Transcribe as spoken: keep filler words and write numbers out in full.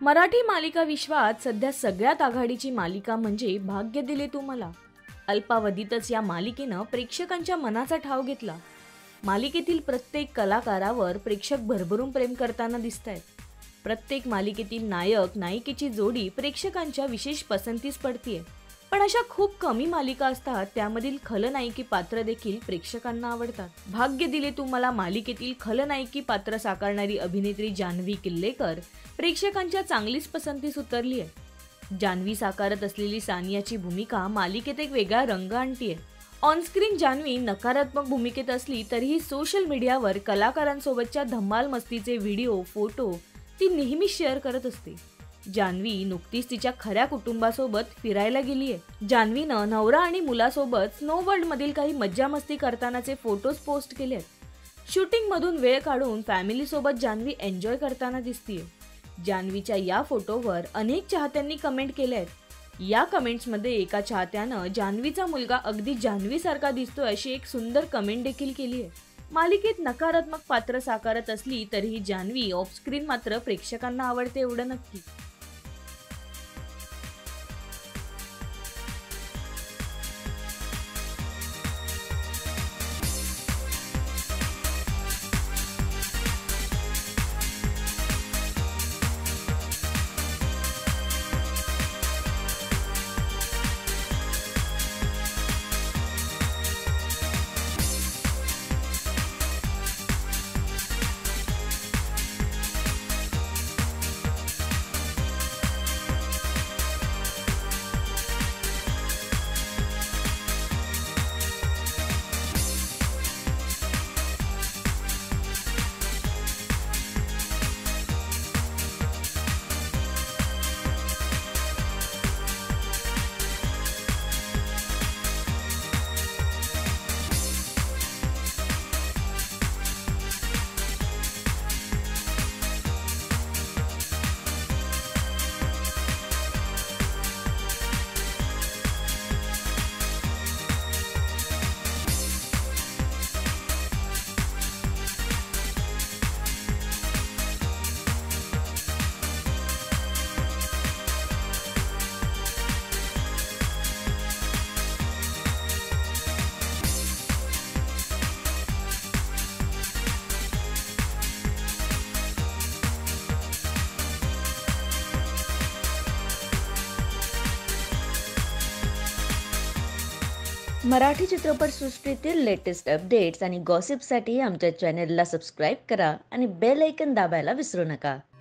मराठी मालिका विश्वात सध्या सगळ्यात आघाडीची मालिका म्हणजे भाग्य दिले तू मला. अल्पावधीतच या मालिकेनं प्रेक्षकांच्या मनाचा ठाव घेतला. मालिकेतील प्रत्येक कलाकारावर प्रेक्षक भरभरून प्रेम करताना दिसतायत. प्रत्येक मालिकेतील नायक नायिकेची जोडी प्रेक्षकांच्या विशेष पसंतीस पडतीये. पण अशा खूप कमी मालिका असतात त्यामधील खलनायकी पात्र देखील प्रेक्षकांना आवडतात. भाग्य दिले तू मला मालिकेतील खलनायकी पात्र साकारणारी अभिनेत्री जान्हवी किल्लेकर प्रेक्षकांच्या चांगलीच पसंतीस उतरली आहे. जान्हवी साकारत असलेली सानियाची भूमिका मालिकेत एक वेगळा रंग आणतीये. ऑनस्क्रीन जान्हवी नकारात्मक भूमिकेत असली तरीही सोशल मीडियावर कलाकारांसोबतच्या धम्माल मस्तीचे व्हिडिओ फोटो ती नेहमी शेअर करत असते. जान्हवी नुकतीच तिच्या खऱ्या कुटुंबासोबत फिरायला गेली आहे. जान्हवीनं नवरा आणि मुलासोबत स्नो वर्ल्ड मधील काही मज्जा मस्ती करतानाचे फोटोज पोस्ट केले आहेत. शूटिंग मधून वेळ काढून फॅमिली सोबत जान्हवी एन्जॉय करताना दिसतीये. जान्हवीच्या या फोटोवर अनेक चाहत्यांनी कमेंट केल्या आहेत. या कमेंट्समध्ये एका चाहत्यानं जान्हवीचा मुलगा अगदी जान्हवी सारखा दिसतोय अशी एक सुंदर कमेंट देखील केली आहे. मालिकेत नकारात्मक पात्र साकारत असली तरीही जान्हवी ऑफस्क्रीन मात्र प्रेक्षकांना आवडते एवढं नक्की. मराठी चित्रपटसृष्टीतील लेटेस्ट अपडेट्स आणि गॉसिपसाठी आमच्या चॅनेलला सबस्क्राईब करा आणि बेल ऐकन दाबायला विसरू नका.